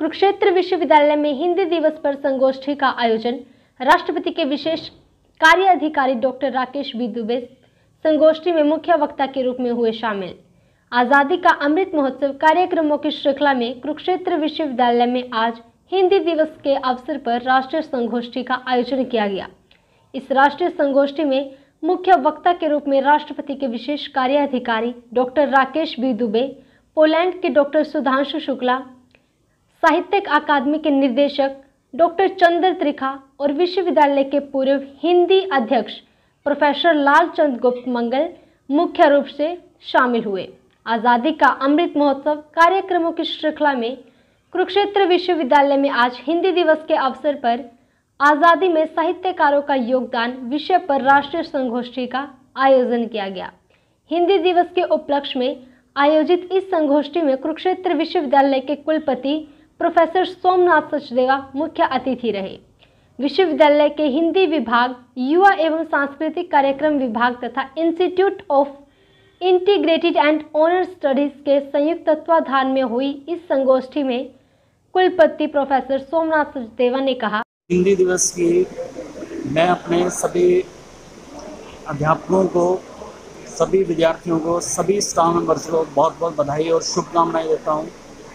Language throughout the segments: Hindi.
कुरुक्षेत्र विश्वविद्यालय में हिंदी दिवस पर संगोष्ठी का आयोजन। राष्ट्रपति के विशेष कार्य अधिकारी डॉक्टर राकेश बी दुबे संगोष्ठी में मुख्य वक्ता के रूप में हुए शामिल। आज़ादी का अमृत महोत्सव कार्यक्रमों की श्रृंखला में कुरुक्षेत्र विश्वविद्यालय में आज हिंदी दिवस के अवसर पर राष्ट्रीय संगोष्ठी का आयोजन किया गया। इस राष्ट्रीय संगोष्ठी में मुख्य वक्ता के रूप में राष्ट्रपति के विशेष कार्य अधिकारी doctor Rakesh B Dubey, Poland के डॉक्टर सुधांशु शुक्ला, साहित्यिक अकादमी के निर्देशक डॉक्टर चंद्र त्रिखा और विश्वविद्यालय के पूर्व हिंदी अध्यक्ष प्रोफेसर लालचंद गुप्त मंगल मुख्य रूप से शामिल हुए। आज़ादी का अमृत महोत्सव कार्यक्रमों की श्रृंखला में कुरुक्षेत्र विश्वविद्यालय में आज हिंदी दिवस के अवसर पर आज़ादी में साहित्यकारों का योगदान विषय पर राष्ट्रीय संगोष्ठी का आयोजन किया गया। हिंदी दिवस के उपलक्ष्य में आयोजित इस संगोष्ठी में कुरुक्षेत्र विश्वविद्यालय के कुलपति प्रोफेसर सोमनाथ सचदेवा मुख्य अतिथि रहे। विश्वविद्यालय के हिंदी विभाग, युवा एवं सांस्कृतिक कार्यक्रम विभाग तथा institute of integrated and honour studies के संयुक्त तत्वाधान में हुई इस संगोष्ठी में कुलपति प्रोफेसर सोमनाथ सचदेवा ने कहा, हिंदी दिवस की मैं अपने सभी अध्यापकों को, सभी विद्यार्थियों को, सभी स्टाफ मेंबर्स को बहुत बहुत बधाई और शुभकामनाएं देता हूं।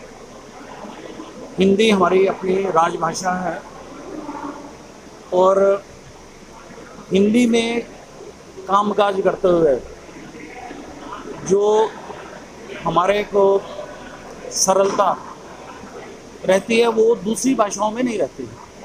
हिंदी हमारी अपनी राजभाषा है और हिंदी में कामकाज करते हुए जो हमारे को सरलता रहती है वो दूसरी भाषाओं में नहीं रहती।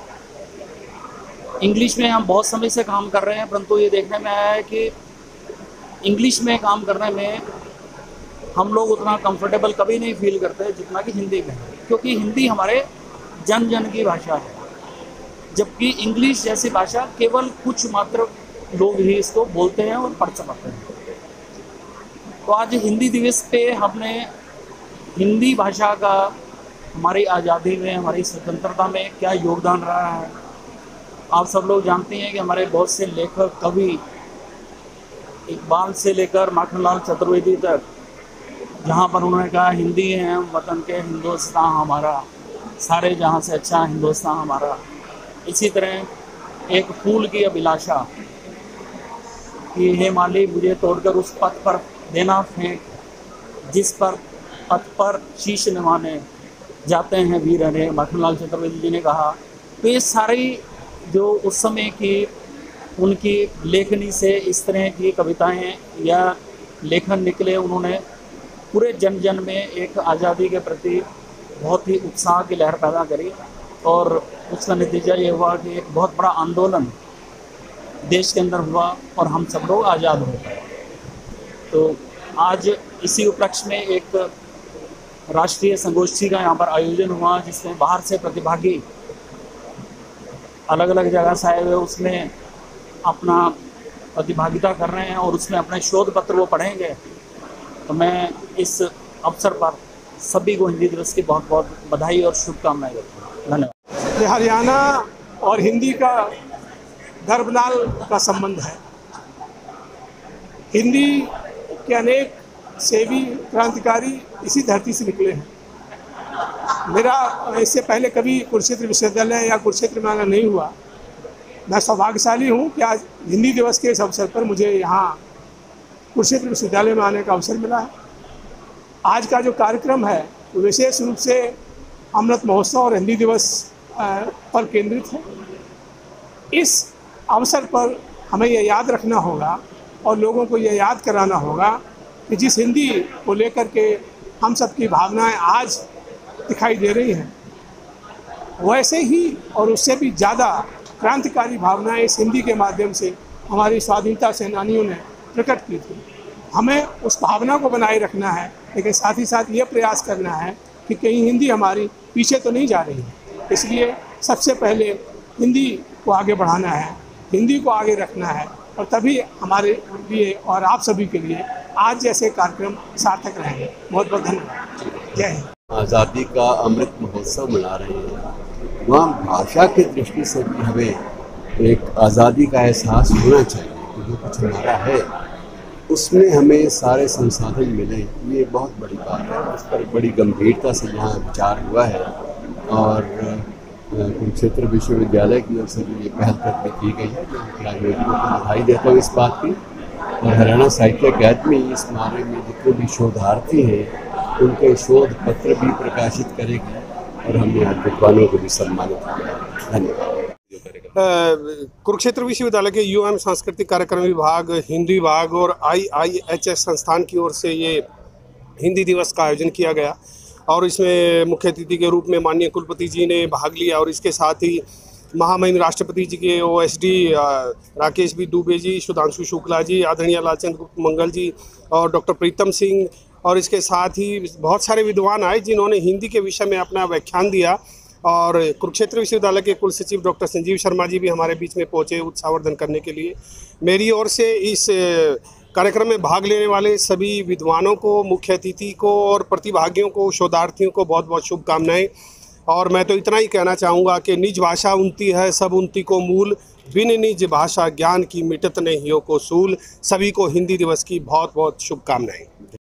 इंग्लिश में हम बहुत समय से काम कर रहे हैं, परंतु ये देखने में आया है कि इंग्लिश में काम करने में हम लोग उतना कंफर्टेबल कभी नहीं फील करते जितना कि हिंदी में, क्योंकि हिंदी हमारे जन जन की भाषा है, जबकि इंग्लिश जैसी भाषा केवल कुछ मात्र लोग ही इसको बोलते हैं और पढ़ सकते हैं। तो आज हिंदी दिवस पे हमने हिंदी भाषा का हमारी आज़ादी में, हमारी स्वतंत्रता में क्या योगदान रहा है। आप सब लोग जानते हैं कि हमारे बहुत से लेखक, कवि, इकबाल से लेकर माखनलाल चतुर्वेदी तक, जहाँ पर उन्होंने कहा हिंदी है वतन के हिंदुस्तान हमारा, सारे जहाँ से अच्छा हिंदुस्तान हमारा। इसी तरह एक फूल की अभिलाषा कि हे माली मुझे तोड़कर उस पथ पर देना फेंक, जिस पर पथ पर शीश निभाने जाते हैं वीर हरे, माखनलाल चतुर्वेदी जी ने कहा। तो ये सारी जो उस समय की उनकी लेखनी से इस तरह की कविताएं या लेखन निकले, उन्होंने पूरे जन जन में एक आज़ादी के प्रति बहुत ही उत्साह की लहर पैदा करी और उसका नतीजा ये हुआ कि एक बहुत बड़ा आंदोलन देश के अंदर हुआ और हम सब लोग आज़ाद हो गए। तो आज इसी उपलक्ष्य में एक राष्ट्रीय संगोष्ठी का यहाँ पर आयोजन हुआ, जिसमें बाहर से प्रतिभागी अलग अलग जगह से आए हुए उसमें अपना प्रतिभागिता कर रहे हैं और उसमें अपने शोध पत्र वो पढ़ेंगे। तो मैं इस अवसर पर सभी को हिंदी दिवस की बहुत बहुत बधाई और शुभकामनाएं देता हूँ। धन्यवाद। हरियाणा और हिंदी का गर्भनाल का संबंध है। हिंदी के अनेक सेवी क्रांतिकारी इसी धरती से निकले हैं। मेरा इससे पहले कभी कुरुक्षेत्र विश्वविद्यालय या कुरुक्षेत्र में आना नहीं हुआ। मैं सौभाग्यशाली हूँ कि आज हिंदी दिवस के इस अवसर पर मुझे यहाँ कुरुक्षेत्र विश्वविद्यालय में आने का अवसर मिला है। आज का जो कार्यक्रम है वो विशेष रूप से अमृत महोत्सव और हिंदी दिवस पर केंद्रित है। इस अवसर पर हमें यह याद रखना होगा और लोगों को यह याद कराना होगा कि जिस हिंदी को लेकर के हम सबकी भावनाएं आज दिखाई दे रही हैं, वैसे ही और उससे भी ज़्यादा क्रांतिकारी भावनाएं इस हिंदी के माध्यम से हमारी स्वाधीनता सेनानियों ने प्रकट की थी। हमें उस भावना को बनाए रखना है, लेकिन साथ ही साथ ये प्रयास करना है कि कहीं हिंदी हमारी पीछे तो नहीं जा रही है। इसलिए सबसे पहले हिंदी को आगे बढ़ाना है, हिंदी को आगे रखना है और तभी हमारे लिए और आप सभी के लिए आज जैसे कार्यक्रम सार्थक रहेंगे। बहुत बहुत धन्यवाद। जय हिंद। आज़ादी का अमृत महोत्सव मना रहे हैं, वहाँ भाषा की दृष्टि से भी हमें एक आज़ादी का एहसास होना चाहिए कि जो कुछ हमारा है उसमें हमें सारे संसाधन मिले। ये बहुत बड़ी बात है, उस पर बड़ी गंभीरता से यहाँ विचार हुआ है और कुरुक्षेत्र विश्वविद्यालय की ओर से जो ये पहल कदमी की गई है, मैं उनके आयोजकों को बधाई देता हूँ इस बात की। और हरियाणा साहित्य अकादमी इस बारे में जितने भी शोधार्थी हैं उनके शोध पत्र भी प्रकाशित करेगी और हमने यहाँ विद्वानों को भी सम्मानित किया। धन्यवाद। कुरुक्षेत्र विश्वविद्यालय के युवा एवं सांस्कृतिक कार्यक्रम विभाग, हिंदी विभाग और IIHS संस्थान की ओर से ये हिंदी दिवस का आयोजन किया गया और इसमें मुख्य अतिथि के रूप में माननीय कुलपति जी ने भाग लिया और इसके साथ ही महामहिम राष्ट्रपति जी के OSD राकेश बी दुबे जी, सुधांशु शुक्ला जी, आदरणीय लालचंद गुप्त मंगल जी और डॉक्टर प्रीतम सिंह और इसके साथ ही बहुत सारे विद्वान आए जिन्होंने हिंदी के विषय में अपना व्याख्यान दिया। और कुरुक्षेत्र विश्वविद्यालय के कुल सचिव डॉक्टर संजीव शर्मा जी भी हमारे बीच में पहुंचे उत्साहवर्धन करने के लिए। मेरी ओर से इस कार्यक्रम में भाग लेने वाले सभी विद्वानों को, मुख्य अतिथि को और प्रतिभागियों को, शोधार्थियों को बहुत बहुत शुभकामनाएं। और मैं तो इतना ही कहना चाहूँगा कि निज भाषा उनती है, सब उनती को मूल, बिन निज भाषा ज्ञान की मिटत नहीं हो को सूल। सभी को हिंदी दिवस की बहुत बहुत शुभकामनाएं।